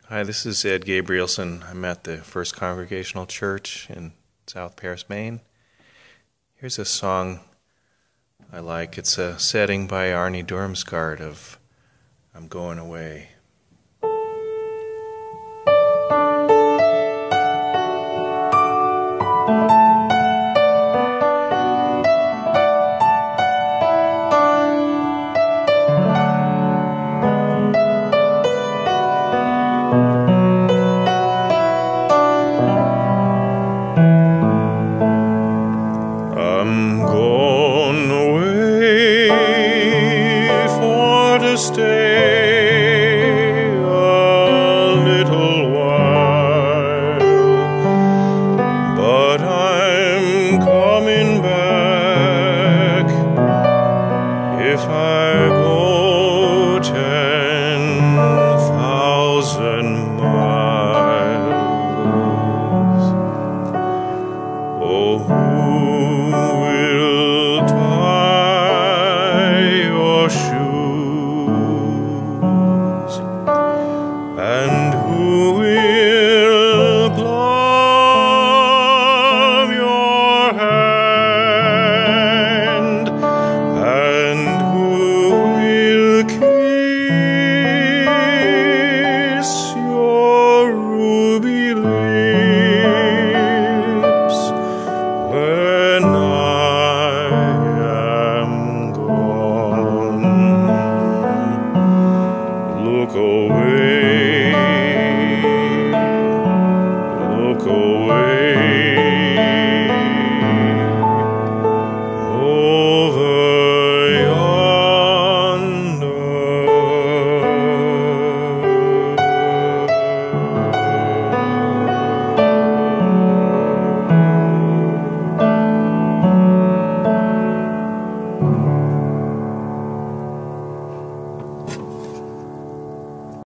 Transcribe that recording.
Hi, this is Ed Gabrielson. I'm at the First Congregational Church in South Paris, Maine. Here's a song I like. It's a setting by Dorumsgaard of I'm Going Away.